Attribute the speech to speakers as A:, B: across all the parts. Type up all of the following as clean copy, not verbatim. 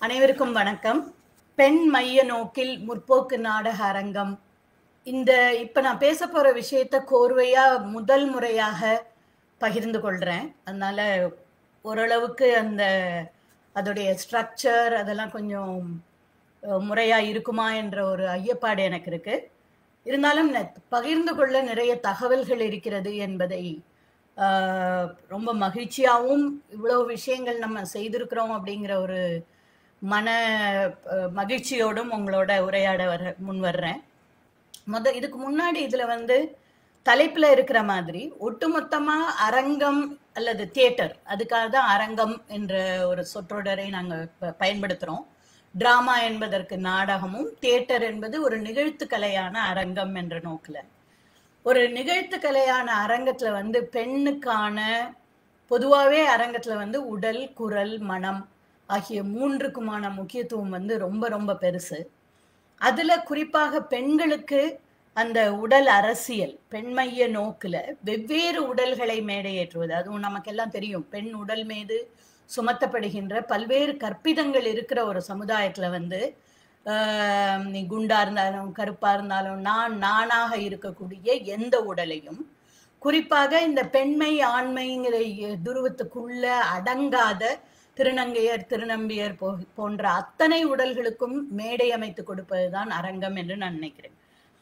A: அனைவருக்கும் வணக்கம். பெண் மைய நோக்கில் முற்போக்கு நாடக அரங்கம். இப்ப நான் பேச போற விஷயத்த கோர்வையா முதல் முறையாக பகிர்ந்து கொள்றேன். அதனால ஓரளவுக்கு அதோடைய ஸ்ட்ரக்சர் அதெல்லாம் கொஞ்சம் முறையா இருக்குமா என்ற ஒரு ஐயப்பாடு எனக்கு இருக்கு. இருந்தாலும் பகிர்ந்து கொள்ள நிறைய தகவல்கள் இருக்கிறது என்பதை ரொம்ப மகிழ்ச்சியாகவும் இவ்வளவு விஷயங்கள் நம்ம செய்திருக்கிறோம் அப்படிங்கிற ஒரு மன மகிழ்ச்சியோடும் உங்களோட உரையாட முன் வர்றேன். இதுக்கு முன்னாடி இதுல தலைப்புல இருக்கிற மாதிரி ஒட்டுமொத்தமா அரங்கம் அல்லது தியேட்டர், அதுக்காக தான் அரங்கம் என்ற ஒரு சொற்றொடரை நாங்க பயன்படுத்துறோம். டிராமா என்பதற்கு நாடகமும், தியேட்டர் என்பது ஒரு நிகழ்த்து கலையான அரங்கம் என்ற நோக்கில். ஒரு நிகழ்த்து கலையான அரங்கத்துல பெண்ணுக்கான பொதுவாகவே அரங்கத்துல உடல், குரல், மனம் ஆகிய மூன்றுக்குமான முக்கியத்துவம் ரொம்ப ரொம்ப பெருசு. அதுல குறிப்பாக பெண்களுக்கு அந்த உடல் அரசியல், பெண்மைய நோக்குல வெவ்வேறு உடல்களை மேடையேற்றுவது, அதுவும் நமக்கெல்லாம் தெரியும். பெண் உடல் மீது சுமத்தப்படுகின்ற பல்வேறு கற்பிதங்கள் இருக்கிற ஒரு சமுதாயத்துல நீ குண்டா இருந்தாலும் கருப்பா இருந்தாலும் நானாக இருக்கக்கூடிய எந்த உடலையும், குறிப்பாக இந்த பெண்மை ஆண்மைங்கிற துருவத்துக்குள்ள அடங்காத திருநங்கையர், திருநம்பியர் போன்ற அத்தனை உடல்களுக்கும் மேடை அமைத்து கொடுப்பதுதான் அரங்கம் என்று நான் நினைக்கிறேன்.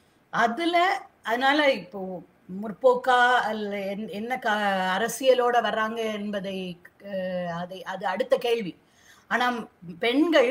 A: அதனால இப்போ முற்போக்கா அல்ல என்ன அரசியலோட வர்றாங்க என்பதை அது அடுத்த கேள்வி. ஆனா பெண்கள்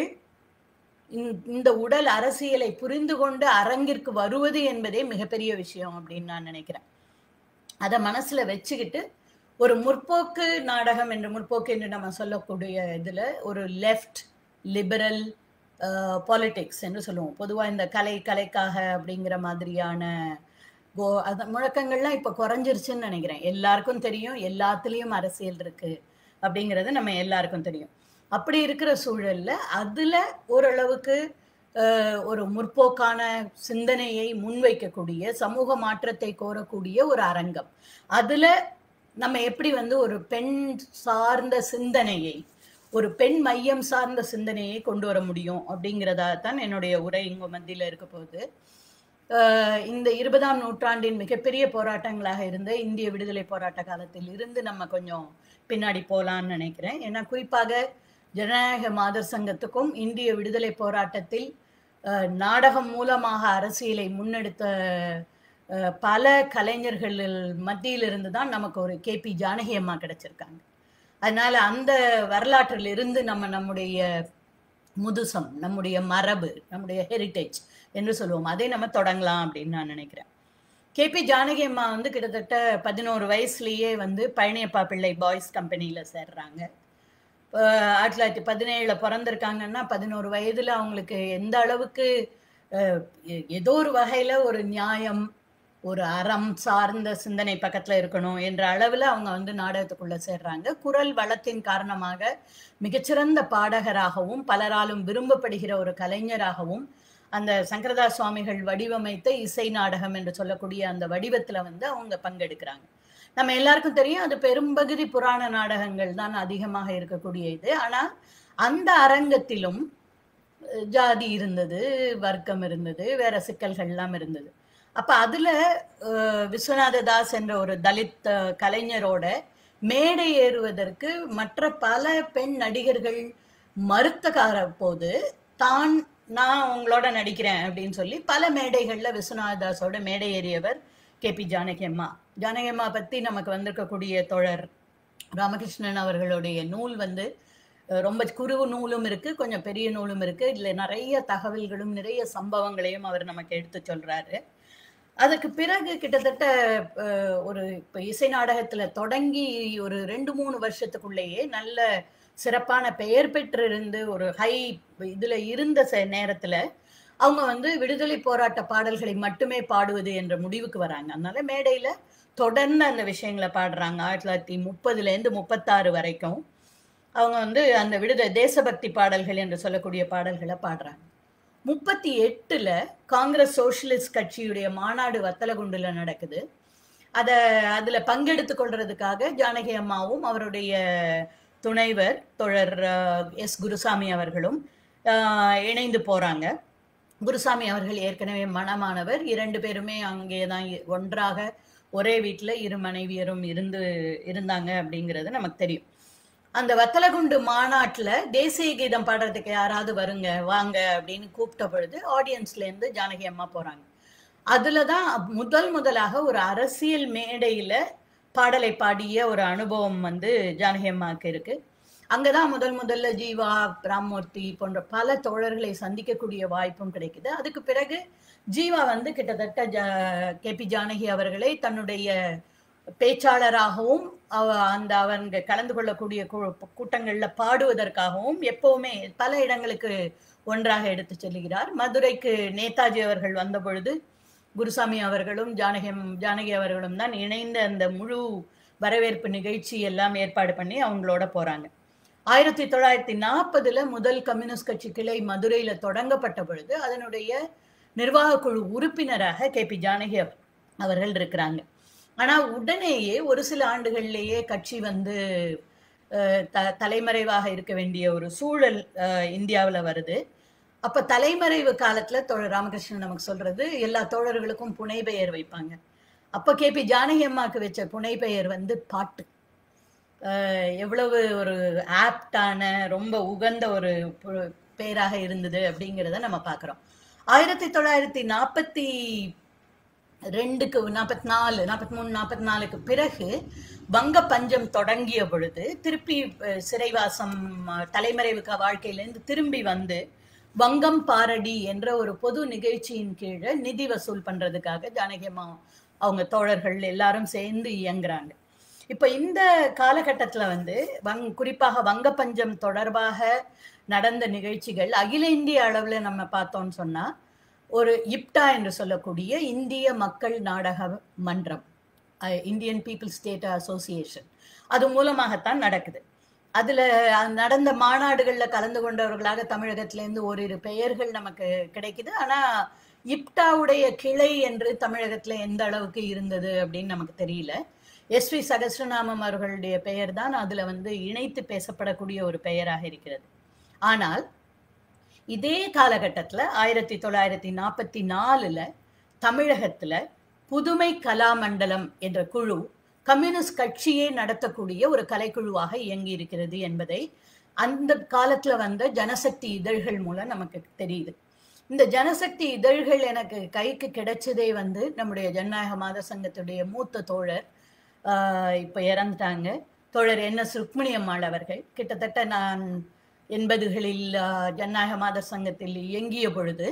A: இந்த உடல் அரசியலை புரிந்து கொண்டு அரங்கிற்கு வருவது என்பதே மிகப்பெரிய விஷயம் அப்படின்னு நான் நினைக்கிறேன். அதை மனசுல வச்சுக்கிட்டு ஒரு முற்போக்கு நாடகம் என்று, முற்போக்கு என்று நம்ம சொல்லக்கூடிய இதுல ஒரு லெஃப்ட் லிபரல் பாலிடிக்ஸ் என்று சொல்லுவோம். பொதுவா இந்த கலைக்காக அப்படிங்கிற மாதிரியான முழக்கங்கள்லாம் இப்ப குறைஞ்சிருச்சுன்னு நினைக்கிறேன். எல்லாருக்கும் தெரியும், எல்லாத்துலயும் அரசியல் இருக்கு அப்படிங்கிறது நம்ம எல்லாருக்கும் தெரியும். அப்படி இருக்கிற சூழல்ல அதுல ஓரளவுக்கு ஒரு முற்போக்கான சிந்தனையை முன்வைக்கக்கூடிய, சமூக மாற்றத்தை கோரக்கூடிய ஒரு அரங்கம். அதுல நம்ம எப்படி ஒரு பெண் சார்ந்த சிந்தனையை, ஒரு பெண் மையம் சார்ந்த சிந்தனையை கொண்டு வர முடியும் அப்படிங்கிறதான் என்னுடைய உரை இங்க மத்தியில இருக்க போகுது. இந்த 20ஆம் நூற்றாண்டின் மிகப்பெரிய போராட்டங்களாக இருந்த இந்திய விடுதலை போராட்ட காலத்தில் இருந்து நம்ம கொஞ்சம் பின்னாடி போலான்னு நினைக்கிறேன். ஏன்னா குறிப்பாக ஜனநாயக மாதர் சங்கத்துக்கும் இந்திய விடுதலை போராட்டத்தில் நாடகம் மூலமாக அரசியலை முன்னெடுத்த பல கலைஞர்கள் மத்தியிலிருந்து தான் நமக்கு ஒரு KP ஜானகி அம்மா கிடைச்சிருக்காங்க. அதனால அந்த வரலாற்றில் இருந்து நம்முடைய முதுசம், நம்முடைய மரபு, நம்முடைய ஹெரிட்டேஜ் என்று சொல்லுவோம், அதை நம்ம தொடங்கலாம் அப்படின்னு நான் நினைக்கிறேன். KP ஜானகி அம்மா கிட்டத்தட்ட 11 வயசுலயே பழனியப்பா பிள்ளை பாய்ஸ் கம்பெனியில சேர்றாங்க. 1917 பிறந்திருக்காங்கன்னா 11 வயதுல அவங்களுக்கு எந்த அளவுக்கு ஏதோ ஒரு வகையில ஒரு நியாயம், ஒரு அறம் சார்ந்த சிந்தனை பக்கத்துல இருக்கணும் என்ற அளவுல அவங்க நாடகத்துக்குள்ள சேர்றாங்க. குரல் வளத்தின் காரணமாக மிகச்சிறந்த பாடகராகவும் பலராலும் விரும்பப்படுகிற ஒரு கலைஞராகவும் அந்த சங்கரதாஸ் சுவாமிகள் வடிவமைத்த இசை நாடகம் என்று சொல்லக்கூடிய அந்த வடிவத்துல அவங்க பங்கெடுக்கிறாங்க. நம்ம எல்லாருக்கும் தெரியும், அது பெரும்பகுதி புராண நாடகங்கள் தான் அதிகமாக இருக்கக்கூடிய இது. ஆனா அந்த அரங்கத்திலும் ஜாதி இருந்தது, வர்க்கம் இருந்தது, வேற சிக்கல்கள் எல்லாம் இருந்தது. அப்ப அதுல விஸ்வநாத தாஸ் என்ற ஒரு தலித் கலைஞரோட மேடை ஏறுவதற்கு மற்ற பல பெண் நடிகர்கள் மறுத்த போது நான் உங்களோட நடிக்கிறேன் அப்படின்னு சொல்லி பல மேடைகள்ல விஸ்வநாத தாஸோட மேடை ஏறியவர் KP ஜானகி அம்மா. ஜானகி அம்மா பத்தி நமக்கு வந்திருக்கக்கூடிய தோழர் ராமகிருஷ்ணன் அவர்களுடைய நூல் ரொம்ப குறு நூலும் இருக்கு, கொஞ்சம் பெரிய நூலும் இருக்கு. இதுல நிறைய தகவல்களும் நிறைய சம்பவங்களையும் அவர் நமக்கு எடுத்து சொல்றாரு. அதுக்கு பிறகு கிட்டத்தட்ட இப்ப இசை நாடகத்துல தொடங்கி ஒரு 2-3 வருஷத்துக்குள்ளேயே நல்ல சிறப்பான பெயர் பெற்றிருந்து ஒரு ஹை இதுல இருந்த நேரத்துல அவங்க விடுதலை போராட்ட பாடல்களை மட்டுமே பாடுவது என்ற முடிவுக்கு வராங்க. அதனால மேடையில தொடர்ந்து அந்த விஷயங்களை பாடுறாங்க. 1930 36 வரைக்கும் அவங்க அந்த தேசபக்தி பாடல்கள் என்று சொல்லக்கூடிய பாடல்களை பாடுறாங்க. 38ல காங்கிரஸ் சோசியலிஸ்ட் கட்சியுடைய மாநாடு வத்தலகுண்டுல நடக்குது. அதுல பங்கெடுத்து கொள்றதுக்காக ஜானகி அம்மாவும் அவருடைய துணைவர் தோழர் S. குருசாமி அவர்களும் இணைந்து போறாங்க. குருசாமி அவர்கள் ஏற்கனவே மணமானவர். 2 பேருமே அங்கே தான் ஒன்றாக ஒரே வீட்ல இரு மனைவியரும் இருந்தாங்க அப்படிங்கிறது நமக்கு தெரியும். அந்த வத்தலகுண்டு மாநாட்டுல தேசிய கீதம் பாடுறதுக்கு யாராவது வருங்க வாங்க அப்படின்னு கூப்பிட்ட பொழுது ஆடியன்ஸ்ல இருந்து ஜானகி அம்மா போறாங்க. அதுலதான் முதலாக ஒரு அரசியல் மேடையில பாடலை பாடிய ஒரு அனுபவம் வந்து ஜானகி அம்மாவுக்கு இருக்கு. அங்கதான் முதல்ல ஜீவா, ராம்மூர்த்தி போன்ற பல தோழர்களை சந்திக்கக்கூடிய வாய்ப்பும் கிடைக்குது. அதுக்கு பிறகு ஜீவா வந்து கிட்டத்தட்ட KP ஜானகி அவர்களை தன்னுடைய பேச்சாளராகவும் அவங்க கலந்து கொள்ளக்கூடிய கூட்டங்கள்ல பாடுவதற்காகவும் எப்பவுமே பல இடங்களுக்கு ஒன்றாக எடுத்து செல்கிறார். மதுரைக்கு நேதாஜி அவர்கள் வந்த பொழுது குருசாமி அவர்களும் ஜானகி அவர்களும் தான் இணைந்த அந்த முழு வரவேற்பு நிகழ்ச்சி எல்லாம் ஏற்பாடு பண்ணி அவங்களோட போறாங்க. 1940 முதல் கம்யூனிஸ்ட் கட்சி கிளை மதுரையில தொடங்கப்பட்ட பொழுது அதனுடைய நிர்வாக குழு உறுப்பினராக KP ஜானகி அவர்கள் இருக்கிறாங்க. ஆனா உடனேயே ஒரு சில ஆண்டுகள்லேயே கட்சி வந்து தலைமறைவாக இருக்க வேண்டிய ஒரு சூழல் இந்தியாவுல வருது. அப்ப தலைமறைவு காலத்துல தோழர் ராமகிருஷ்ணன் நமக்கு சொல்றது எல்லா தோழர்களுக்கும் புனை பெயர் வைப்பாங்க. அப்ப KP ஜானகி அம்மாவுக்கு வச்ச புனை பெயர் வந்து பாட்டு. எவ்வளவு ஒரு ஆப்டான ரொம்ப உகந்த ஒரு பெயராக இருந்தது அப்படிங்கிறத நம்ம பார்க்கிறோம். 1942-44 பிறகு வங்க பஞ்சம் தொடங்கிய பொழுது திருப்பி சிறைவாசம் தலைமறைவுக்கு வாழ்க்கையிலேருந்து திரும்பி வந்து வங்கம் பாரடி என்ற ஒரு பொது நிகழ்ச்சியின் கீழே நிதி வசூல் பண்றதுக்காக ஜானகி அம்மா அவங்க தோழர்கள் எல்லாரும் சேர்ந்து இயங்குறாங்க. இப்ப இந்த காலகட்டத்துல வந்து குறிப்பாக வங்க பஞ்சம் தொடர்பாக நடந்த நிகழ்ச்சிகள் அகில இந்திய அளவுல நம்ம பார்த்தோம்னு சொன்னா ஒரு இப்டா என்று சொல்லக்கூடிய இந்திய மக்கள் நாடக மன்றம், இந்தியன் பீப்புள்ஸ் தியேட்டர் அசோசியேஷன், அது மூலமாகத்தான் நடக்குது. அதுல நடந்த மாநாடுகள்ல கலந்து கொண்டவர்களாக தமிழகத்திலேருந்து ஓரிரு பெயர்கள் நமக்கு கிடைக்குது. ஆனா இப்டாவுடைய கிளை என்று தமிழகத்துல எந்த அளவுக்கு இருந்தது அப்படின்னு நமக்கு தெரியல. SV சகஸ்ரநாமம் அவர்களுடைய பெயர் தான் அதுல வந்து இணைத்து பேசப்படக்கூடிய ஒரு பெயராக இருக்கிறது. ஆனால் இதே காலகட்டத்துல 1944 தமிழகத்துல புதுமை கலாமண்டலம் என்ற குழு கம்யூனிஸ்ட் கட்சியை நடத்தக்கூடிய ஒரு கலைக்குழுவாக இயங்கி இருக்கிறது என்பதை அந்த காலத்துல வந்த ஜனசக்தி இதழ்கள் மூலம் நமக்கு தெரியுது. இந்த ஜனசக்தி இதழ்கள் எனக்கு கைக்கு கிடைச்சதே வந்து நம்முடைய ஜனநாயக மாத சங்கத்துடைய மூத்த தோழர், இப்ப இறந்துட்டாங்க, தோழர் NS ருக்மிணி அம்மாள் அவர்கள். கிட்டத்தட்ட நான் 80களில் ஜனநாயக மாத சங்கத்தில் இயங்கிய பொழுது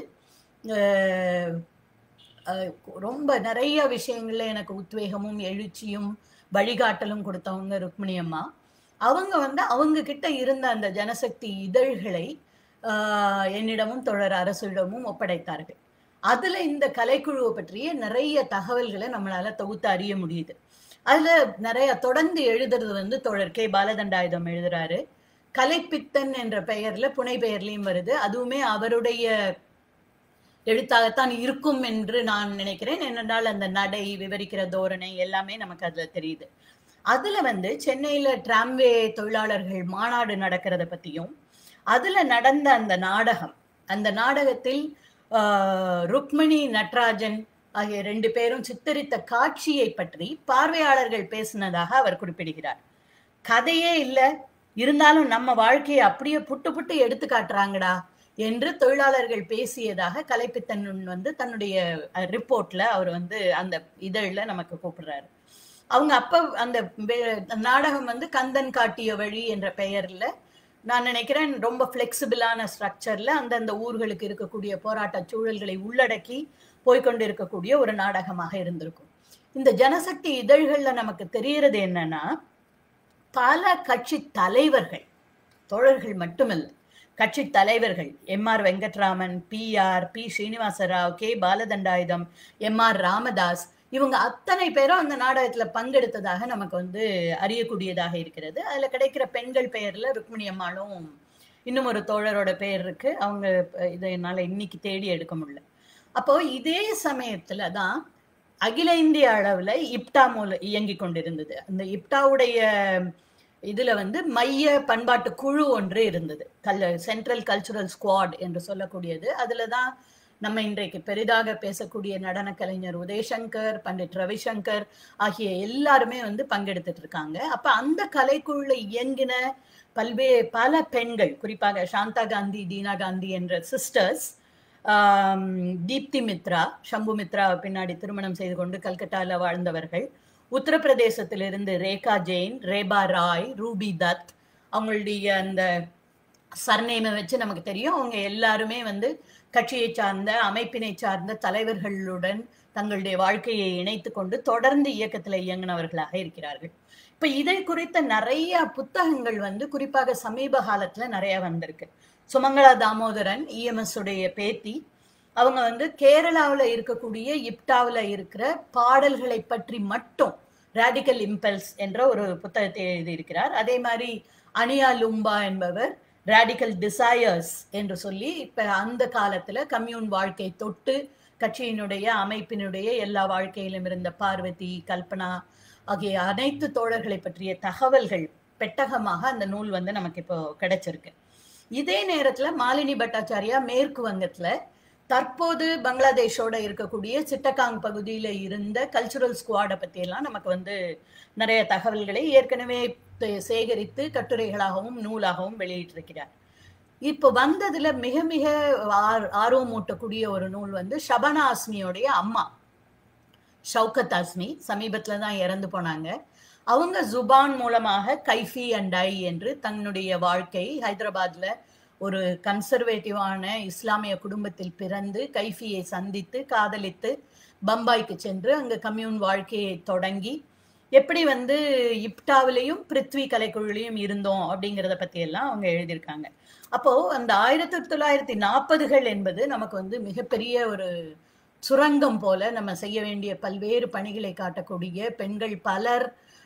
A: ரொம்ப நிறைய விஷயங்கள்ல எனக்கு உத்வேகமும் எழுச்சியும் வழிகாட்டலும் கொடுத்தவங்க ருக்மிணி அம்மா. அவங்க வந்து அவங்க கிட்ட இருந்த அந்த ஜனசக்தி இதழ்களை என்னிடமும் தோழர் அரசிடமும் ஒப்படைத்தார்கள். அதுல இந்த கலைக்குழுவை பற்றிய நிறைய தகவல்களை நம்மளால தொகுத்து அறிய முடியுது. அதுல நிறைய தொடர்ந்து எழுதுறது வந்து தோழர் K பாலதண்டாயுதம் எழுதுறாரு. கலைப்பித்தன் என்ற பெயர்ல புனை பெயர்லயும் வருது. அதுவுமே அவருடைய எழுத்தாகத்தான் இருக்கும் என்று நான் நினைக்கிறேன். என்னென்றால் அந்த நடை, விவரிக்கிற தோரணை எல்லாமே நமக்கு அதுல தெரியுது. அதுல வந்து சென்னையில டிராம்வே தொழிலாளர்கள் மாநாடு நடக்கிறத பத்தியும் அதுல நடந்த அந்த நாடகம், அந்த நாடகத்தில் ருக்மிணி நட்ராஜன் ஆகிய 2 பேரும் சித்தரித்த காட்சியை பற்றி பார்வையாளர்கள் பேசினதாக அவர் குறிப்பிடுகிறார். கதையே இல்லை, இருந்தாலும் நம்ம வாழ்க்கையை அப்படியே புட்டு எடுத்து காட்டுறாங்கடா என்று தொழிலாளர்கள் பேசியதாக கலைப்பித்தன் வந்து தன்னுடைய ரிப்போர்ட்ல அவர் வந்து அந்த இதழில் நமக்கு கூப்பிடுறாரு. அவங்க அப்ப அந்த நாடகம் வந்து கந்தன் காட்டிய வழி என்ற பெயர்ல, நான் நினைக்கிறேன் ரொம்ப பிளெக்சிபிளான ஸ்ட்ரக்சர்ல அந்தந்த ஊர்களுக்கு இருக்கக்கூடிய போராட்ட சூழல்களை உள்ளடக்கி போய்கொண்டு இருக்கக்கூடிய ஒரு நாடகமாக இருந்திருக்கும். இந்த ஜனசக்தி இதழ்கள்ல நமக்கு தெரியறது என்னன்னா, பல கட்சி தலைவர்கள், தோழர்கள் மட்டுமல்ல, கட்சி தலைவர்கள் MR Venkatraman, PR, P Srinivasarao, K Balathandayutham, MR Ramadoss, இவங்க அத்தனை பேரும் அந்த நாடகத்துல பங்கெடுத்ததாக நமக்கு வந்து அறியக்கூடியதாக இருக்கிறது. அதுல கிடைக்கிற பெண்கள் பெயர்ல ருக்மிணி அம்மாளும் இன்னும் ஒரு தோழரோட பெயர் இருக்கு. அவங்க இதை என்னால இன்னைக்கு தேடி எடுக்க முடியல. அப்போ இதே சமயத்துல தான் அகில இந்திய அளவுல இப்டா மூலம் இயங்கி கொண்டிருந்தது. அந்த இப்டாவுடைய இதுல வந்து மைய பண்பாட்டு குழு ஒன்று இருந்தது. சென்ட்ரல் கல்ச்சுரல் ஸ்குவாட் என்று சொல்லக்கூடியது. அதுல தான் நம்ம இன்றைக்கு பெரிதாக பேசக்கூடிய நடன கலைஞர் உதயசங்கர், பண்டிட் ரவிசங்கர் ஆகிய எல்லாருமே வந்து பங்கெடுத்துட்டு இருக்காங்க. அப்ப அந்த கலைக்குழுல இயங்கின பல பெண்கள், குறிப்பாக சாந்தா காந்தி, தீனா காந்தி என்ற சிஸ்டர்ஸ், தீப்தி மித்ரா, சம்பு மித்ரா பின்னாடி திருமணம் செய்து கொண்டு கல்கட்டால வாழ்ந்தவர்கள், உத்தரப்பிரதேசத்திலிருந்து ரேகா ஜெயின், ரேபா ராய், ரூபி தத், அவங்களுடைய அந்த சர்நேமை வச்சு நமக்கு தெரியும். அவங்க எல்லாருமே வந்து கட்சியை சார்ந்த, அமைப்பினை சார்ந்த தலைவர்களுடன் தங்களுடைய வாழ்க்கையை இணைத்து கொண்டு தொடர்ந்து இயக்கத்துல இயங்கினவர்களாக இருக்கிறார்கள். இப்ப இதை குறித்த நிறைய புத்தகங்கள் வந்து குறிப்பாக சமீப காலத்துல நிறைய வந்திருக்கு. சுமங்கலா தாமோதரன், இஎம்எஸ் உடைய பேத்தி, அவங்க வந்து கேரளாவில் இருக்கக்கூடிய இப்டாவில் இருக்கிற பாடல்களை பற்றி மட்டும் ரேடிக்கல் இம்பல்ஸ் என்ற ஒரு புத்தகத்தை எழுதியிருக்கிறார். அதே மாதிரி அனியா லும்பா என்பவர் ரேடிக்கல் டிசையர்ஸ் என்று சொல்லி இப்ப அந்த காலத்துல கம்யூன் வாழ்க்கை தொட்டு கட்சியினுடைய அமைப்பினுடைய எல்லா வாழ்க்கையிலும் இருந்த பார்வதி, கல்பனா ஆகிய அனைத்து தோழர்களை பற்றிய தகவல்கள் பெட்டகமாக அந்த நூல் வந்து நமக்கு இப்போ கிடைச்சிருக்கு. இதே நேரத்துல மாலினி பட்டாச்சாரியா மேற்கு வங்கத்துல தற்போது பங்களாதேஷோட இருக்கக்கூடிய சிட்டகாங் பகுதியில இருந்த கல்ச்சுரல் ஸ்குவாடை பத்தி எல்லாம் நமக்கு வந்து நிறைய தகவல்களை ஏற்கனவே சேகரித்து கட்டுரைகளாகவும் நூலாகவும் வெளியிட்டிருக்கிறார். இப்போ வந்ததுல மிக மிக ஆர்வமூட்டக்கூடிய ஒரு நூல் வந்து ஷபனா ஆஸ்மியோடைய அம்மா ஷவுகத் ஆஸ்மி, சமீபத்துல தான் இறந்து போனாங்க. அவங்க ஜுபான் மூலமாக கைஃபி அண்ட் ஐ என்று தன்னுடைய வாழ்க்கை, ஹைதராபாத்ல ஒரு கன்சர்வேட்டிவான இஸ்லாமிய குடும்பத்தில் பிறந்து கைஃபியை சந்தித்து காதலித்து பம்பாய்க்கு சென்று அங்க கம்யூன் வாழ்க்கையை தொடங்கி எப்படி வந்து இப்டாவிலையும் பிருத்வி கலைக்குழுலையும் இருந்தோம் அப்படிங்கிறத பத்தி எல்லாம் அவங்க எழுதியிருக்காங்க. அப்போ அந்த 1940கள் என்பது நமக்கு வந்து மிகப்பெரிய ஒரு சுரங்கம் போல நம்ம செய்ய வேண்டிய பல்வேறு பணிகளை காட்டக்கூடிய பெண்கள் பலர்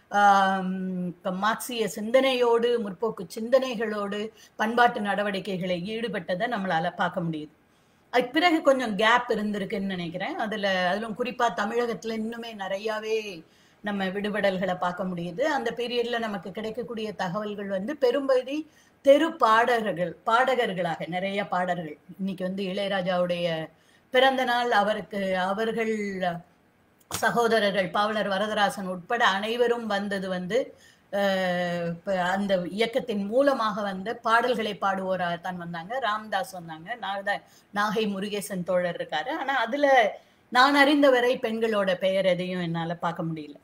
A: மார்க்சிய சிந்தனையோடு, முற்போக்கு சிந்தனைகளோடு பண்பாட்டு நடவடிக்கைகளை ஈடுபட்டதை நம்மளால பார்க்க முடியுது. அதுக்கு பிறகு கொஞ்சம் கேப் இருந்திருக்குன்னு நினைக்கிறேன். அதிலும் குறிப்பா தமிழகத்துல இன்னுமே நிறையாவே நம்ம விடுபடல்களை பார்க்க முடியுது. அந்த பீரியட்ல நமக்கு கிடைக்கக்கூடிய தகவல்கள் வந்து பெரும்பகுதி தெரு பாடகர்களாக நிறைய பாடல்கள். இன்னைக்கு வந்து இளையராஜாவுடைய பிறந்த நாள், அவர்கள் சகோதரர்கள் பாவலர் வரதராசன் உட்பட அனைவரும் வந்தது வந்து அந்த இயக்கத்தின் மூலமாக வந்த பாடல்களை பாடுவோராக தான் வந்தாங்க. ராம்தாஸ் வந்தாங்க, நாகை முருகேசன் தோழர் இருக்காரு. ஆனா அதுல நான் அறிந்தவரை பெண்களோட பெயர் எதையும் என்னால பார்க்க முடியல.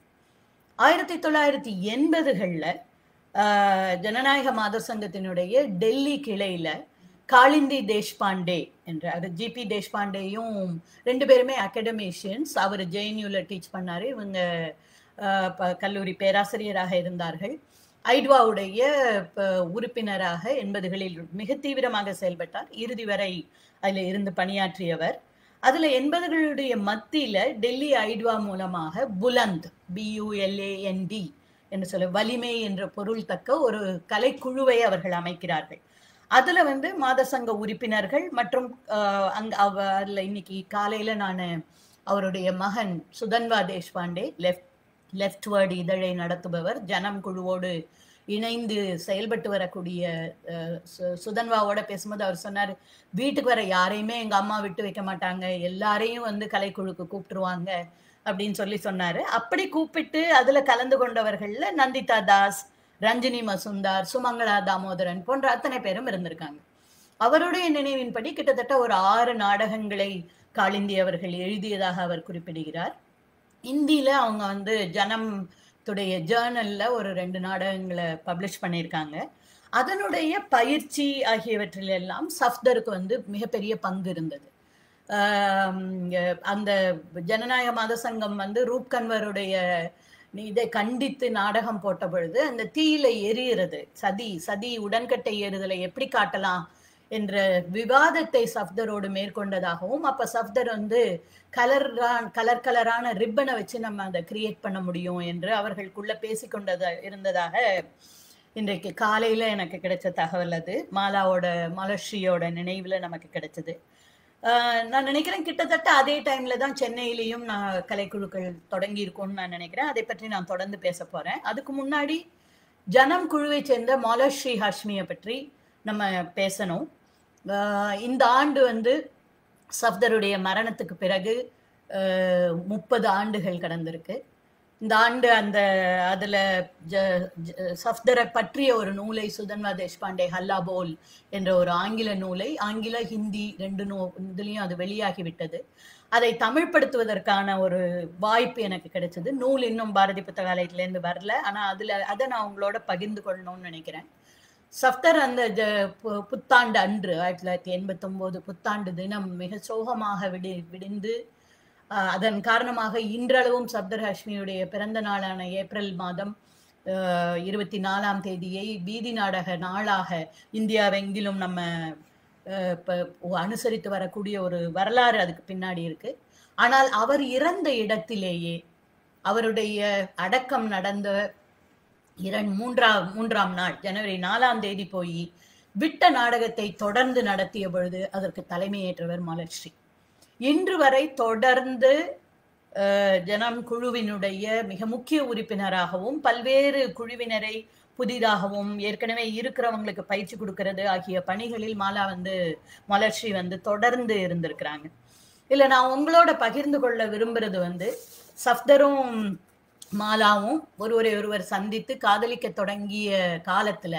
A: 1980களில் ஜனநாயக மாதர் சங்கத்தினுடைய டெல்லி கிளையில காளிந்தி தேஷ்பாண்டே என்ற, அது ஜிபி தேஷ்பாண்டேயும் ரெண்டு பேருமே அகடமிஷியன்ஸ். அவர் ஜேஎன்யூல டீச் பண்ணாரு, இவங்க கல்லூரி பேராசிரியராக இருந்தார்கள். ஐட்வாவுடைய உறுப்பினராக 80களில் மிக தீவிரமாக செயல்பட்டார். இறுதி வரை அதில் இருந்து பணியாற்றியவர். அதுல 80களுடைய மத்தியில டெல்லி ஐட்வா மூலமாக புலந்த், BULAND என்று சொல்ல வலிமை என்ற பொருள் தக்க ஒரு கலைக்குழுவை அவர்கள் அமைக்கிறார்கள். அதுல வந்து மாத சங்க உறுப்பினர்கள் மற்றும் அதுல இன்னைக்கு காலையில நான் அவருடைய மகன் சுதன்வா தேஷ்பாண்டே, லெஃப்ட்வர்ட் இதழை நடத்துபவர், ஜனம் குழுவோடு இணைந்து செயல்பட்டு வரக்கூடிய சுதன்வாவோட பேசும்போது அவர் சொன்னார், வீட்டுக்கு வர யாரையுமே எங்க அம்மா விட்டு வைக்க மாட்டாங்க, எல்லாரையும் வந்து கலைக்குழுக்கு கூப்பிட்டுருவாங்க அப்படின்னு சொன்னாரு. அப்படி கூப்பிட்டு அதுல கலந்து கொண்டவர்கள்ல நந்திதா தாஸ், ரஞ்சினி மசுந்தார், சுமங்கலா தாமோதரன் போன்ற அத்தனை பேரும் இருந்திருக்காங்க. அவருடைய நினைவின்படி கிட்டத்தட்ட ஒரு 6 நாடகங்களை காளிந்தி அவர்கள் எழுதியதாக அவர் குறிப்பிடுகிறார். இந்தியில அவங்க வந்து ஜனம்துடைய ஜேர்னல்ல ஒரு 2 நாடகங்களை பப்ளிஷ் பண்ணியிருக்காங்க. அதனுடைய பயிற்சி ஆகியவற்றில் எல்லாம் சஃப்தருக்கு வந்து மிகப்பெரிய பங்கு இருந்தது. அந்த ஜனநாயக மாத சங்கம் வந்து ரூப் கன்வருடைய இதை கண்டித்து நாடகம் போட்ட பொழுது அந்த தீயில எரியிறது, சதி உடன்கட்டை ஏறுதலை எப்படி காட்டலாம் என்ற விவாதத்தை சஃப்தரோடு மேற்கொண்டதாகவும், அப்ப சஃப்தர் வந்து கலரான ரிப்பனை வச்சு நம்ம அதை கிரியேட் பண்ண முடியும் என்று அவர்களுக்குள்ள பேசிக்கொண்டதா இருந்ததாக இன்றைக்கு காலையில எனக்கு கிடைச்ச தகவல். அது மாலஸ்ரீயோட நினைவுல நமக்கு கிடைச்சது. நான் நினைக்கிறேன் கிட்டத்தட்ட அதே டைம்ல தான் சென்னையிலையும் நான் கலைக்குழுக்கள் தொடங்கி இருக்கோம்னு நான் நினைக்கிறேன். அதை பற்றி நான் தொடர்ந்து பேச போறேன். அதுக்கு முன்னாடி ஜனம் குழுவை சேர்ந்த மாலஸ்ரீ ஹாஷ்மியை பற்றி நம்ம பேசணும். இந்த ஆண்டு வந்து சஃப்தருடைய மரணத்துக்கு பிறகு 30 ஆண்டுகள் கடந்திருக்கு. இந்த ஆண்டு அதுல சஃப்தரை பற்றிய ஒரு நூலை சுதன்வா தேஷ்பாண்டே ஹல்லா போல் என்ற ஒரு ஆங்கில நூலை, ஆங்கில ஹிந்தி 2 இதுலயும் அது வெளியாகிவிட்டது. அதை தமிழ்படுத்துவதற்கான ஒரு வாய்ப்பு எனக்கு கிடைச்சது. நூல் இன்னும் பாரதி புத்தகாலயத்திலேருந்து வரல. ஆனா அதை நான் உங்களோட பகிர்ந்து கொள்ளணும்னு நினைக்கிறேன். சஃப்தர் அந்த புத்தாண்டு அன்று 1989 புத்தாண்டு தினம் மிக சோகமாக விடிந்து, அதன் காரணமாக இன்றளவும் சஃப்தர் ஹாஷ்மியுடைய பிறந்த நாளான ஏப்ரல் மாதம் 24ஆம் தேதியை வீதி நாடக நாளாக இந்தியாவெங்கிலும் நம்ம அனுசரித்து வரக்கூடிய ஒரு வரலாறு அதுக்கு பின்னாடி இருக்கு. ஆனால் அவர் இறந்த இடத்திலேயே அவருடைய அடக்கம் நடந்த 3ஆம் நாள் ஜனவரி 4ஆம் தேதி போய் விட்ட நாடகத்தை தொடர்ந்து நடத்திய பொழுது அதற்கு தலைமையேற்றவர் மாலஸ்ரீ. இன்று வரை தொடர்ந்து ஜனம் குழுவினுடைய மிக முக்கிய உறுப்பினராகவும் பல்வேறு குழுவினரை புதிதாகவும் ஏற்கனவே இருக்கிறவங்களுக்கு பயிற்சி கொடுக்கறது ஆகிய பணிகளில் மாலஸ்ரீ வந்து தொடர்ந்து இருந்திருக்கிறாங்க. இல்ல நான் உங்களோட பகிர்ந்து கொள்ள விரும்புறது வந்து சஃப்தரும் மாலாவும் ஒருவர் சந்தித்து காதலிக்க தொடங்கிய காலத்துல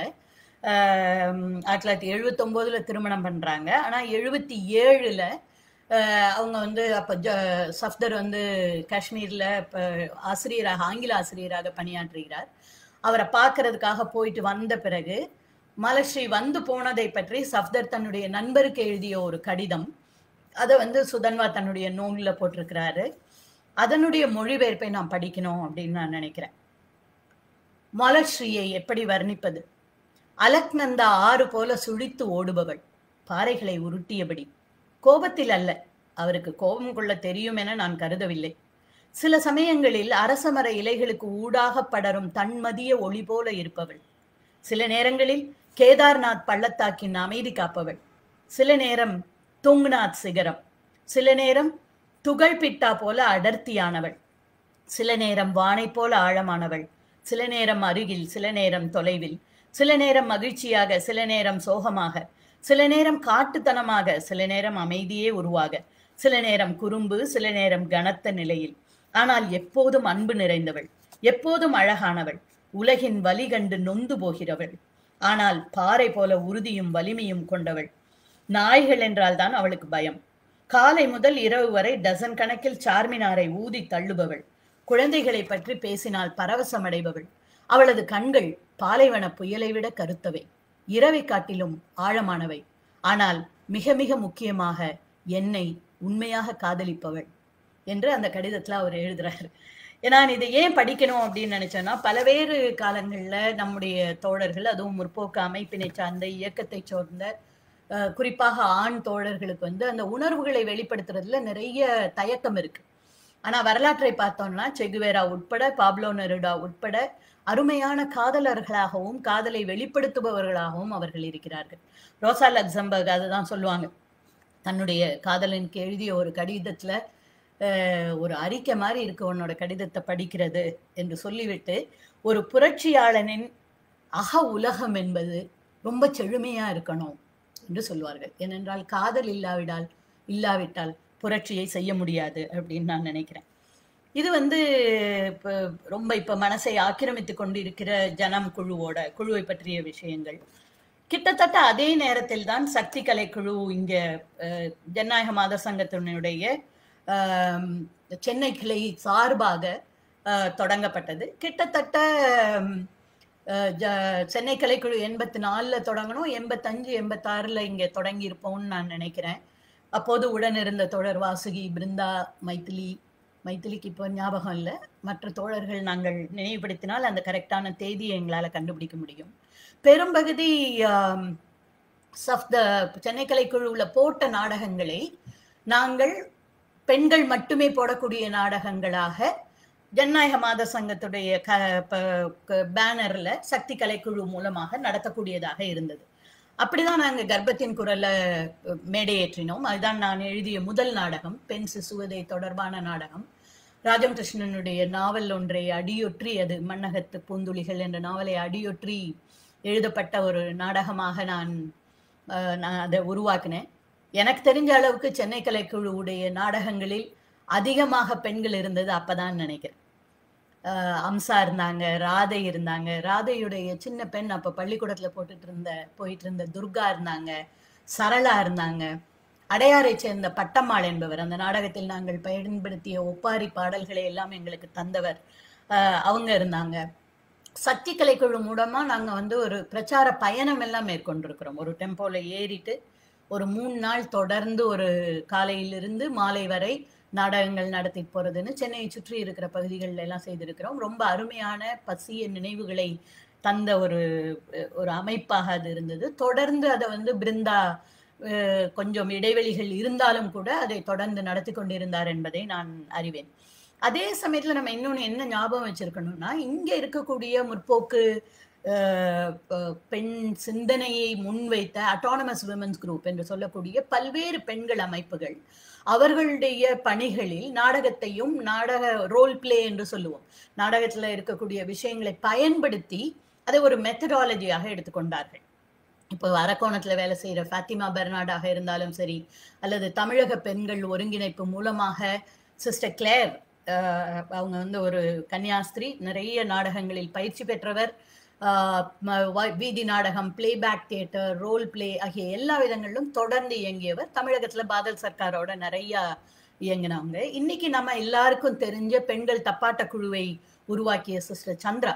A: 1979 திருமணம் பண்றாங்க. ஆனா 77 அவங்க வந்து அப்ப சஃப்தர் வந்து காஷ்மீர்ல ஆங்கில ஆசிரியராக பணியாற்றுகிறார். அவரை பார்க்கறதுக்காக போயிட்டு வந்த பிறகு மாலஸ்ரீ வந்து போனதை பற்றி சஃப்தர் தன்னுடைய நண்பருக்கு எழுதிய ஒரு கடிதம், அதை வந்து சுதன்வா தன்னுடைய நூல்ல போட்டிருக்கிறாரு. அதனுடைய மொழிபெயர்ப்பை நான் படிக்கணும் அப்படின்னு நான் நினைக்கிறேன். மாலஸ்ரீயை எப்படி வர்ணிப்பது? அலக்நந்தா ஆறு போல சுழித்து ஓடுபவள், பாறைகளை உருட்டியபடி. கோபத்தில் அல்ல, அவருக்கு கோபம் கொள்ள தெரியும் என நான் கருதவில்லை. சில சமயங்களில் அரசமர இலைகளுக்கு ஊடாக படரும் தன்மதிய ஒளி போல இருப்பவள். சில நேரங்களில் கேதார்நாத் பள்ளத்தாக்கின் அமைதி காப்பவள். சில நேரம் துங்நாத் சிகரம். சில நேரம் துகள் பிட்டா போல அடர்த்தியானவள். சில நேரம் வானை போல ஆழமானவள். சில நேரம் அருகில், சில நேரம் தொலைவில். சில நேரம் மகிழ்ச்சியாக, சில நேரம் சோகமாக. சில நேரம் காட்டுத்தனமாக, சில நேரம் அமைதியே உருவாக. சில நேரம் குறும்பு, சில நேரம் கனத்த நிலையில். ஆனால் எப்போதும் அன்பு நிறைந்தவள், எப்போதும் அழகானவள், உலகின் வலி கண்டு நொந்து போகிறவள். ஆனால் பாறை போல உறுதியும் வலிமையும் கொண்டவள். நாய்கள் என்றால் தான் அவளுக்கு பயம். காலை முதல் இரவு வரை டசன் கணக்கில் சார்மினாரை ஊதி தள்ளுபவள். குழந்தைகளை பற்றி பேசினால் பரவசமடைபவள். அவளது கண்கள் பாலைவன புயலை விட கருத்தவை, இரவை காட்டிலும் ஆழமானவை. ஆனால் மிக மிக முக்கியமாக என்னை உண்மையாக காதலிப்பவள் என்று அந்த கடிதத்துல அவர் எழுதுறாரு. நான் இதை ஏன் படிக்கணும் அப்படின்னு நினைச்சேன்னா, பல்வேறு காலங்கள்ல நம்முடைய தோழர்கள், அதுவும் முற்போக்கு அமைப்பினை சார்ந்த இயக்கத்தை சார்ந்த குறிப்பாக ஆண் தோழர்களுக்கு வந்து அந்த உணர்வுகளை வெளிப்படுத்துறதுல நிறைய தயக்கம் இருக்கு. ஆனா வரலாற்றை பார்த்தோம்னா செகுவேரா உட்பட, பாப்லோ நெருடா உட்பட அருமையான காதலர்களாகவும் காதலை வெளிப்படுத்துபவர்களாகவும் அவர்கள் இருக்கிறார்கள். ரோசா லக்சம்பர்க் அதுதான் சொல்லுவாங்க, தன்னுடைய காதலனுக்கு எழுதிய ஒரு கடிதத்துல ஒரு அறிக்கை மாதிரி இருக்கு உன்னோட கடிதத்தை படிக்கிறது என்று சொல்லிவிட்டு, ஒரு புரட்சியாளனின் அக உலகம் என்பது ரொம்ப செழுமையா இருக்கணும் என்று சொல்லுவார்கள். ஏனென்றால் காதல் இல்லாவிட்டால் புரட்சியை செய்ய முடியாது அப்படின்னு நான் நினைக்கிறேன். இது வந்து ரொம்ப இப்ப மனசை ஆக்கிரமித்து கொண்டு இருக்கிற ஜனம் குழுவை பற்றிய விஷயங்கள். கிட்டத்தட்ட அதே நேரத்தில் தான் சக்தி கலைக்குழு இங்க ஜனநாயக மாதர் சங்கத்தினுடைய சென்னை கிளை சார்பாக தொடங்கப்பட்டது. கிட்டத்தட்ட சென்னை கலைக்குழு 84 தொடங்கணும், 85 86 இங்க தொடங்கி இருப்போம்னு நான் நினைக்கிறேன். அப்போது உடன் இருந்த தோழர் வாசுகி, பிருந்தா, மைத்திலிக்கு இப்போ ஞாபகம் இல்லை, மற்ற தோழர்கள் நாங்கள் நினைவுபடுத்தினால் அந்த கரெக்டான தேதியை எங்களால் கண்டுபிடிக்க முடியும். பெரும்பகுதி சென்னை கலைக்குழுவுல போட்ட நாடகங்களை நாங்கள் பெண்கள் மட்டுமே போடக்கூடிய நாடகங்களாக ஜனநாயக மாத சங்கத்துடைய பேனர்ல சக்தி கலைக்குழு மூலமாக நடத்தக்கூடியதாக இருந்தது. அப்படிதான் நாங்க கர்ப்பத்தின் குரல்ல மேடையேற்றினோம். அதுதான் நான் எழுதிய முதல் நாடகம், பெண் சிசுவதை தொடர்பான நாடகம். ராஜம் கிருஷ்ணனுடைய நாவல் ஒன்றை அடியொற்றி, அது மண்ணகத்து பூந்துளிகள் என்ற நாவலை அடியொற்றி எழுதப்பட்ட ஒரு நாடகமாக நான் அதை உருவாக்கினேன். எனக்கு தெரிஞ்ச அளவுக்கு சென்னை கலைக்குழுவுடைய நாடகங்களில் அதிகமாக பெண்கள் இருந்தது அப்பதான் நினைக்கிறேன். அம்சா இருந்தாங்க, ராதை இருந்தாங்க. ராதையுடைய சின்ன பெண் அப்ப பள்ளிக்கூடத்துல போயிட்டு இருந்த துர்கா இருந்தாங்க, சரளா இருந்தாங்க. அடையாரை சேர்ந்த பட்டம்மாள் என்பவர், அந்த நாடகத்தில் நாங்கள் பயன்படுத்திய ஒப்பாரி பாடல்களை எல்லாம் எங்களுக்கு தந்தவர், அவங்க இருந்தாங்க. சக்தி கலைக்குழு மூலமா நாங்க ஒரு பிரச்சார பயணம் எல்லாம் மேற்கொண்டிருக்கிறோம். ஒரு டெம்போல ஏறிட்டு ஒரு 3 நாள் தொடர்ந்து ஒரு காலையிலிருந்து மாலை வரை நாடகங்கள் நடத்தி போறதுன்னு சென்னையை சுற்றி இருக்கிற பகுதிகளில் எல்லாம் செய்திருக்கிறோம். ரொம்ப அருமையான பசிய நினைவுகளை தந்த ஒரு அமைப்பாக அது இருந்தது. தொடர்ந்து அதை பிருந்தா கொஞ்சம் இடைவெளிகள் இருந்தாலும் கூட அதை தொடர்ந்து நடத்தி கொண்டிருந்தார் என்பதை நான் அறிவேன். அதே சமயத்துல நம்ம இன்னொன்னு என்ன ஞாபகம் வச்சிருக்கணும்னா, இங்க இருக்கக்கூடிய முற்போக்கு பெண் சிந்தனையை முன்வைத்த அட்டானமஸ் விமென்ஸ் குரூப் என்று சொல்லக்கூடிய பல்வேறு பெண்கள் அமைப்புகள் அவர்களுடைய பணிகளில் நாடகத்தையும், நாடக ரோல் பிளே என்று சொல்லுவோம், நாடகத்துல இருக்கக்கூடிய விஷயங்களை பயன்படுத்தி அதை ஒரு மெத்தடாலஜியாக எடுத்துக்கொண்டார்கள். இப்போ அரக்கோணத்துல வேலை செய்யற ஃபாத்திமா பெர்னாடாக இருந்தாலும் சரி, அல்லது தமிழக பெண்கள் ஒருங்கிணைப்பு மூலமாக சிஸ்டர் கிளேர், அவங்க ஒரு கன்னியாஸ்திரி, நிறைய நாடகங்களில் பயிற்சி பெற்றவர், வீதி நாடகம், பிளேபேக் தியேட்டர், ரோல் பிளே ஆகிய எல்லா விதங்களிலும் தொடர்ந்து இயங்கியவர். தமிழகத்துல பாதல் சர்க்காரோட நிறைய இயங்கினவங்க. இன்னைக்கு நம்ம எல்லாருக்கும் தெரிஞ்ச பெண்கள் தப்பாட்ட குழுவை உருவாக்கிய சிஸ்டர் சந்திரா,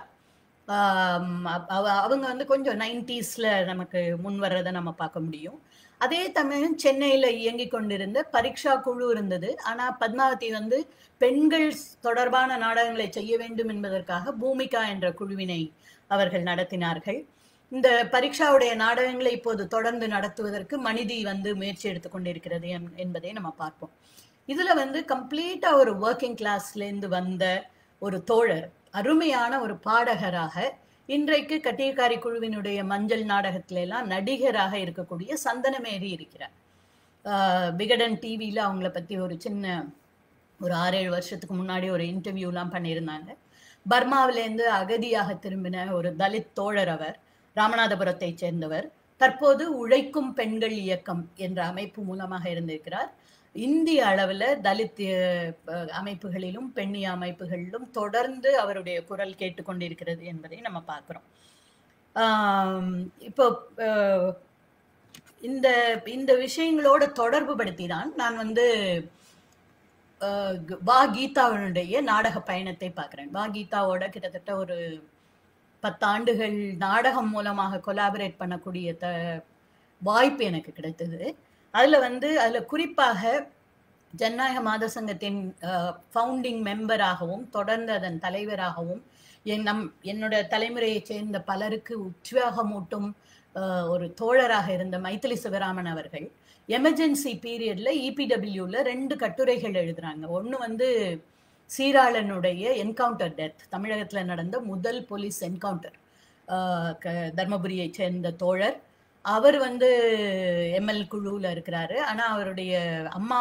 A: அவங்க கொஞ்சம் 90ஸ்ல நமக்கு முன் வர்றதை நம்ம பார்க்க முடியும். அதே சமயம் சென்னையில இயங்கி கொண்டிருந்த பரீட்சா குழு இருந்தது. ஆனா பத்மாவதி பெண்கள் தொடர்பான நாடகங்களை செய்ய வேண்டும் என்பதற்காக பூமிகா என்ற குழுவினை அவர்கள் நடத்தினார்கள். இந்த பரீட்சாவுடைய நாடகங்களை இப்போது தொடர்ந்து நடத்துவதற்கு மனிதி முயற்சி எடுத்துக் கொண்டிருக்கிறது என்பதை நம்ம பார்ப்போம். இதுல கம்ப்ளீட்டா ஒரு ஒர்க்கிங் கிளாஸ்ல இருந்து வந்த ஒரு தோழர், அருமையான ஒரு பாடகராக, இன்றைக்கு கட்டியக்காரி குழுவினுடைய மஞ்சள் நாடகத்தில எல்லாம் நடிகராக இருக்கக்கூடிய சந்தனமேரி இருக்கிறார். விகடன் டிவியில அவங்கள பத்தி ஒரு சின்ன ஒரு 6-7 வருஷத்துக்கு முன்னாடி ஒரு இன்டர்வியூ எல்லாம் பண்ணியிருந்தாங்க. பர்மாவிலேருந்து அகதியாக திரும்பின ஒரு தலித் தோழர் அவர், ராமநாதபுரத்தை சேர்ந்தவர். தற்போது உழைக்கும் பெண்கள் இயக்கம் என்ற அமைப்பு மூலமாக இருந்திருக்கிறார். இந்திய அளவில் தலித் அமைப்புகளிலும் பெண்ணிய அமைப்புகளிலும் தொடர்ந்து அவருடைய குரல் கேட்டுக்கொண்டிருக்கிறது என்பதை நம்ம பார்க்கிறோம். இப்போ இந்த விஷயங்களோட தொடர்பு படுத்தி தான் நான் வா கீதாவுடைய நாடக பயணத்தை பார்க்கிறேன். வா கீதாவோட கிட்டத்தட்ட ஒரு 10 ஆண்டுகள் நாடகம் மூலமாக கொலாபரேட் பண்ணக்கூடிய வாய்ப்பு எனக்கு கிடைத்தது. அதுல குறிப்பாக ஜனநாயக மாத சங்கத்தின் ஃபவுண்டிங் மெம்பராகவும் தொடர்ந்து அதன் தலைவராகவும் என்னோட தலைமுறையை சேர்ந்த பலருக்கு உற்சாகமூட்டும் ஒரு தோழராக இருந்த மைத்திலி சிவராமன் அவர்கள் எமர்ஜென்சி பீரியட்ல இபிடபிள்யூல 2 கட்டுரைகள் எழுதுறாங்க. ஒன்று சீராளனுடைய என்கவுண்டர் டெத், தமிழகத்துல நடந்த முதல் போலீஸ் என்கவுண்டர், தர்மபுரியை சேர்ந்த தோழர். அவர் எம்எல் குழுவில் இருக்கிறாரு. ஆனா அவருடைய அம்மா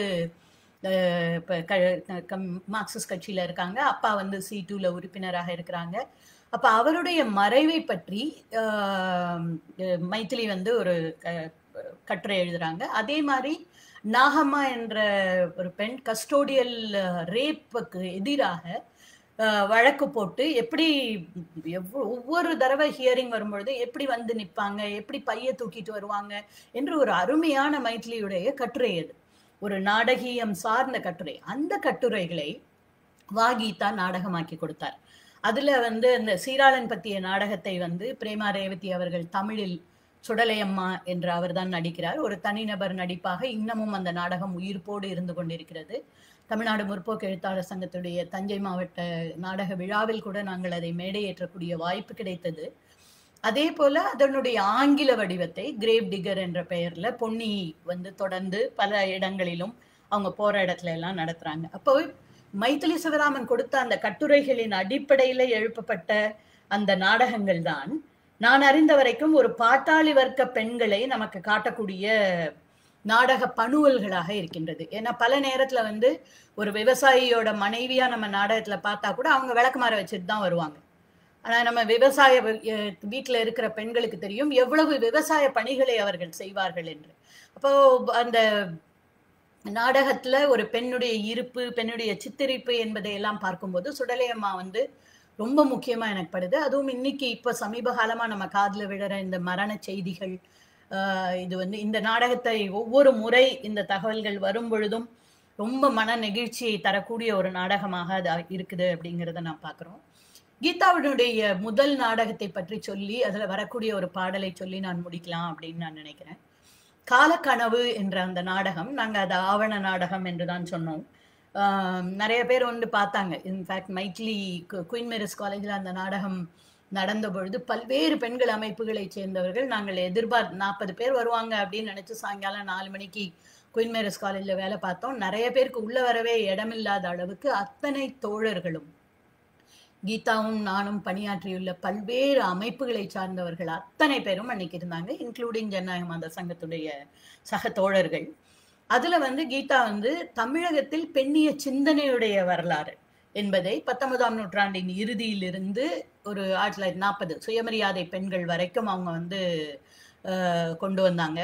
A: மார்க்சிஸ்ட் கட்சியில இருக்காங்க, அப்பா C2ல உறுப்பினராக இருக்கிறாங்க. அப்ப அவருடைய மறைவை பற்றி மைத்திலி ஒரு கட்டுரை எழுதுறாங்க. அதே மாதிரி நாகம்மா என்ற ஒரு பெண் கஸ்டோடியல் ரேப்புக்கு எதிராக வழக்கு போட்டு எப்படி ஒவ்வொரு தடவை ஹியரிங் வரும்பொழுது எப்படி நிற்பாங்க, எப்படி பைய தூக்கிட்டு வருவாங்க என்று ஒரு அருமையான மைத்திலியுடைய கட்டுரை. அது ஒரு நாடகீயம் சார்ந்த கட்டுரை. அந்த கட்டுரைகளை வா கீதா நாடகமாக்கி கொடுத்தார். அதுல இந்த சீராளன் பற்றிய நாடகத்தை பிரேமா ரேவதி அவர்கள் தமிழில் சுடலையம்மா என்று அவர் தான் நடிக்கிறார். ஒரு தனிநபர் நடிப்பாக இன்னமும் அந்த நாடகம் உயிர்ப்போடு இருந்து கொண்டிருக்கிறது. தமிழ்நாடு முற்போக்கு எழுத்தாளர் சங்கத்துடைய தஞ்சை மாவட்ட நாடக விழாவில் கூட நாங்கள் அதை மேடையேற்றக்கூடிய வாய்ப்பு கிடைத்தது. அதே போல அதனுடைய ஆங்கில வடிவத்தை கிரேவ் டிகர் என்ற பெயர்ல பொன்னி தொடர்ந்து பல இடங்களிலும் அவங்க போற இடத்துல எல்லாம் நடத்துறாங்க. அப்போ மைத்திலி சிவராமன் கொடுத்த அந்த கட்டுரைகளின் அடிப்படையில எழுப்பப்பட்ட அந்த நாடகங்கள் தான் நான் அறிந்த வரைக்கும் ஒரு பாட்டாளி வர்க்க பெண்களை நமக்கு காட்டக்கூடிய நாடக பணுவல்களாக இருக்கின்றது. ஏன்னா பல நேரத்துல வந்து ஒரு விவசாயியோட மனைவியா நம்ம நாடகத்துல பார்த்தா கூட அவங்க விளக்குமாறு வச்சுட்டு தான் வருவாங்க. ஆனா நம்ம விவசாய வீட்டுல இருக்கிற பெண்களுக்கு தெரியும் எவ்வளவு விவசாய பணிகளை அவர்கள் செய்வார்கள் என்று. அப்போ அந்த நாடகத்துல ஒரு பெண்ணுடைய இருப்பு, பெண்ணுடைய சித்தரிப்பு என்பதை எல்லாம் பார்க்கும்போது சுடலையம்மா வந்து ரொம்ப முக்கியமா எனக்கு படுது. அதுவும் இன்னைக்கு இப்ப சமீப காலமா நம்ம காதுல விழற இந்த மரண செய்திகள், இது வந்து இந்த நாடகத்தை ஒவ்வொரு முறை இந்த தகவல்கள் வரும் பொழுதும் ரொம்ப மன நெகிழ்ச்சியை தரக்கூடிய ஒரு நாடகமாக அது இருக்குது அப்படிங்கிறத நான் பார்க்குறோம். கீதாவினுடைய முதல் நாடகத்தை பற்றி சொல்லி அதுல வரக்கூடிய ஒரு பாடலை சொல்லி நான் முடிக்கலாம் அப்படின்னு நான் நினைக்கிறேன். காலக்கனவு என்ற அந்த நாடகம், நாங்க அது ஆவண நாடகம் என்றுதான் சொன்னோம். நிறைய பேர் வந்து பார்த்தாங்க. இன்ஃபேக்ட் மைட்லி குயின் மேரிஸ் காலேஜில் அந்த நாடகம் நடந்த பொழுது பல்வேறு பெண்கள் அமைப்புகளை சேர்ந்தவர்கள் நாங்கள் 40 பேர் வருவாங்க அப்படின்னு நினைச்சு சாயங்காலம் 4 மணிக்கு குயின் மேரிஸ் காலேஜில் வேலை பார்த்தோம். நிறைய பேருக்கு உள்ள வரவே இடமில்லாத அளவுக்கு அத்தனை தோழர்களும், கீதாவும் நானும் பணியாற்றியுள்ள பல்வேறு அமைப்புகளை சார்ந்தவர்கள் அத்தனை பேரும் அன்னைக்கு இருந்தாங்க, இன்க்ளூடிங் ஜனநாயக மாத சங்கத்துடைய சக தோழர்கள். அதுல வந்து கீதா வந்து தமிழகத்தில் பெண்ணிய சிந்தனையுடைய வரலாறு என்பதை 19ஆம் நூற்றாண்டின் இறுதியிலிருந்து ஒரு 1940 சுயமரியாதை பெண்கள் வரைக்கும் அவங்க வந்து கொண்டு வந்தாங்க.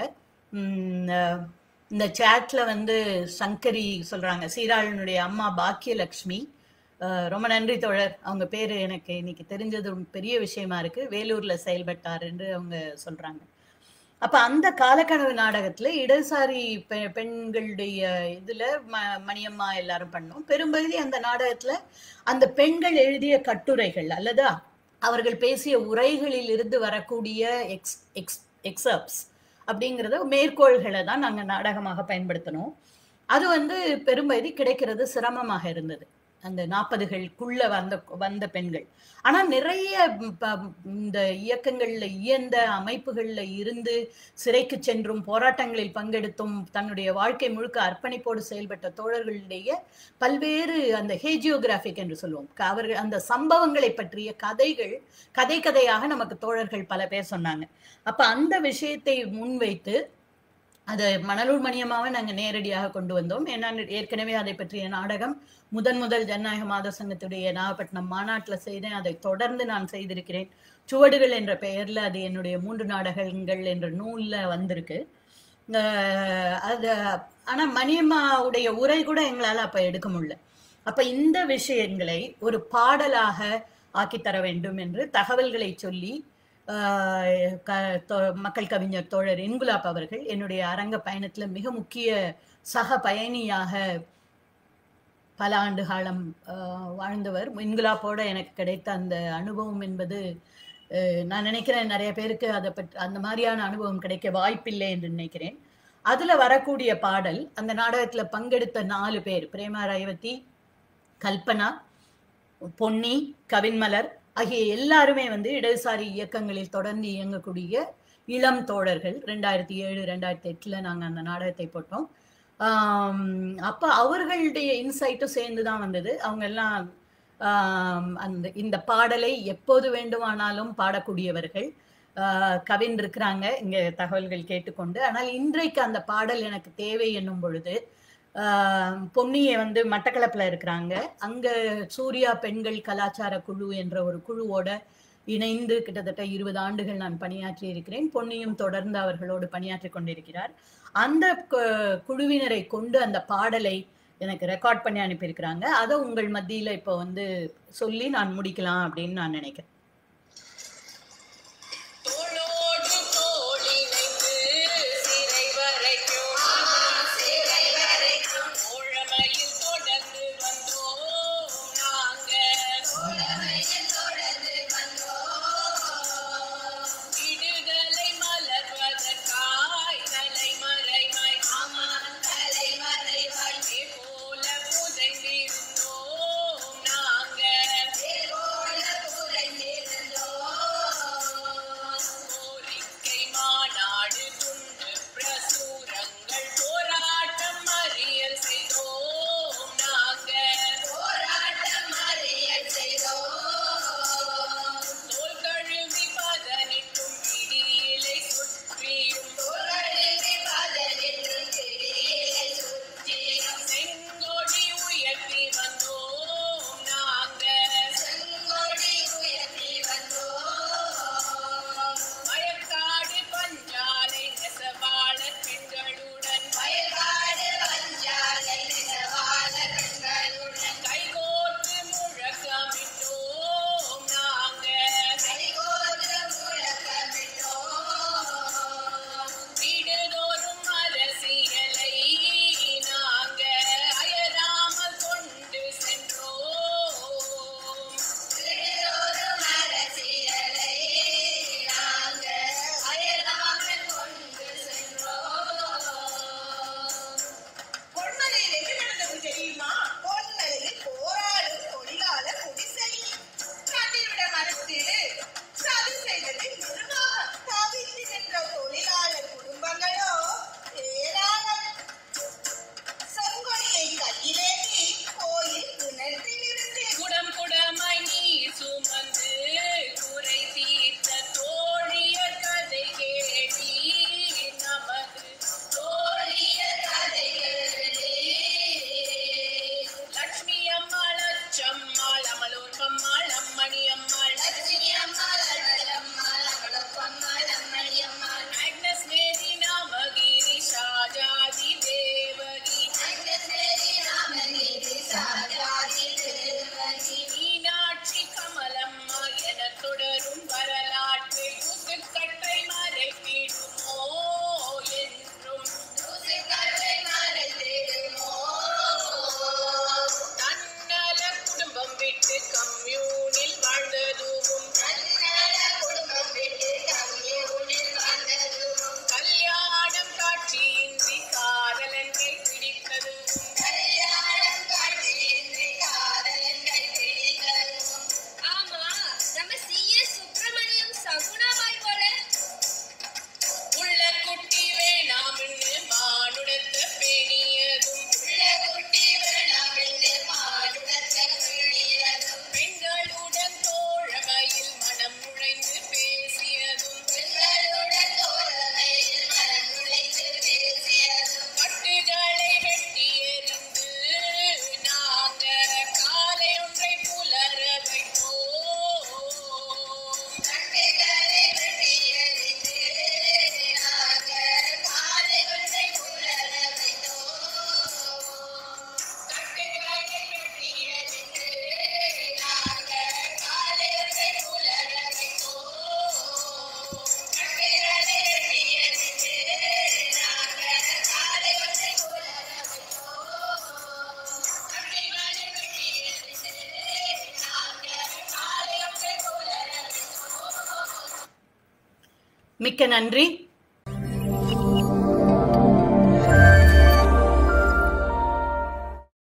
A: இந்த சேட்ல வந்து சங்கரி சொல்றாங்க, சீராளனுடைய அம்மா பாக்கியலட்சுமி, ரொம்ப நன்றி தோழர், அவங்க பேரு எனக்கு இன்னைக்கு தெரிஞ்சது பெரிய விஷயமா இருக்கு, வேலூர்ல செயல்பட்டார் என்று அவங்க சொல்றாங்க. அப்ப அந்த காலக்கனவு நாடகத்துல இடதுசாரி பெண்களுடைய இதுல மணியம்மா எல்லாரும் பண்ணோம். பெரும்பகுதி அந்த நாடகத்துல அந்த பெண்கள் எழுதிய கட்டுரைகள் அல்லது அவர்கள் பேசிய உரைகளில் இருந்து வரக்கூடிய எக்ஸப்ட்ஸ் அப்படிங்கிறத மேற்கோள்களை தான் நாங்க நாடகமாக பயன்படுத்தினோம். அது வந்து பெரும்பகுதி கிடைக்கிறது சிரமமாக இருந்தது அந்த 40களுக்குள்ள வந்த பெண்கள். ஆனா நிறைய இந்த இயக்கங்கள்ல இயந்த அமைப்புகள்ல இருந்து சிறைக்கு சென்றும் போராட்டங்களில் பங்கெடுத்தும் தன்னுடைய வாழ்க்கை முழுக்க அர்ப்பணிப்போடு செயல்பட்ட தோழர்களுடைய பல்வேறு அந்த ஹேஜியோகிராபிக் என்று சொல்லுவோம், அவர்கள் அந்த சம்பவங்களை பற்றிய கதையாக நமக்கு தோழர்கள் பல பேர் சொன்னாங்க. அப்ப அந்த விஷயத்தை முன்வைத்து அதை மணலூர் மணியம்மாவை நாங்கள் நேரடியாக கொண்டு வந்தோம். ஏன்னா ஏற்கனவே அதை பற்றிய நாடகம் முதல் ஜனநாயக மாத சங்கத்துடைய நாகப்பட்டினம் மாநாட்டில் செய்தேன். அதை தொடர்ந்து நான் செய்திருக்கிறேன். சுவடுகள் என்ற பெயர்ல அது என்னுடைய 3 நாடகங்கள் என்ற நூல்ல வந்திருக்கு. அது ஆனா மணியம்மாவுடைய உரை கூட எங்களால் அப்ப எடுக்க முடியல. அப்ப இந்த விஷயங்களை ஒரு பாடலாக ஆக்கித்தர வேண்டும் என்று தகவல்களை சொல்லி மக்கள் கவிஞர் தோழர் இன்குலாப் அவர்கள் என்னுடைய அரங்க பயணத்துல மிக முக்கிய சக பயணியாக பல ஆண்டு காலம் வாழ்ந்தவர். இன்குலாப்போட எனக்கு கிடைத்த அந்த அனுபவம் என்பது நான் நினைக்கிறேன் நிறைய பேருக்கு அதை பற்றி அந்த மாதிரியான அனுபவம் கிடைக்க வாய்ப்பில்லை என்று நினைக்கிறேன். அதுல வரக்கூடிய பாடல், அந்த நாடகத்துல பங்கெடுத்த 4 பேர், பிரேமா ரேவதி, கல்பனா, பொன்னி, கவின்மலர் ஆகிய எல்லாருமே வந்து இடதுசாரி இயக்கங்களில் தொடர்ந்து இயங்கக்கூடிய இளம் தோழர்கள். 2007 2008 நாங்க அந்த நாடகத்தை போட்டோம். அப்ப அவர்களுடைய இன்சைட்டும் சேர்ந்துதான் வந்தது. அவங்க எல்லாம் இந்த பாடலை எப்போது வேண்டுமானாலும் பாடக்கூடியவர்கள். கவின் இருக்கிறாங்க இங்க தகவல்கள் கேட்டுக்கொண்டு. ஆனால் இன்றைக்கு அந்த பாடல் எனக்கு தேவை என்னும் பொழுது பொன்னியை வந்து மட்டக்களப்புல இருக்கிறாங்க. அங்க சூர்யா பெண்கள் கலாச்சார குழு என்ற ஒரு குழுவோட இணைந்து கிட்டத்தட்ட 20 ஆண்டுகள் நான் பணியாற்றி இருக்கிறேன். பொன்னியும் தொடர்ந்து அவர்களோடு பணியாற்றி கொண்டிருக்கிறார். அந்த குழுவினரை கொண்டு அந்த பாடலை எனக்கு ரெக்கார்ட் பண்ணி அனுப்பியிருக்கிறாங்க. அதை உங்கள் மத்தியில இப்போ வந்து சொல்லி நான் முடிக்கலாம் அப்படின்னு நான் நினைக்கிறேன். மிக்க நன்றி.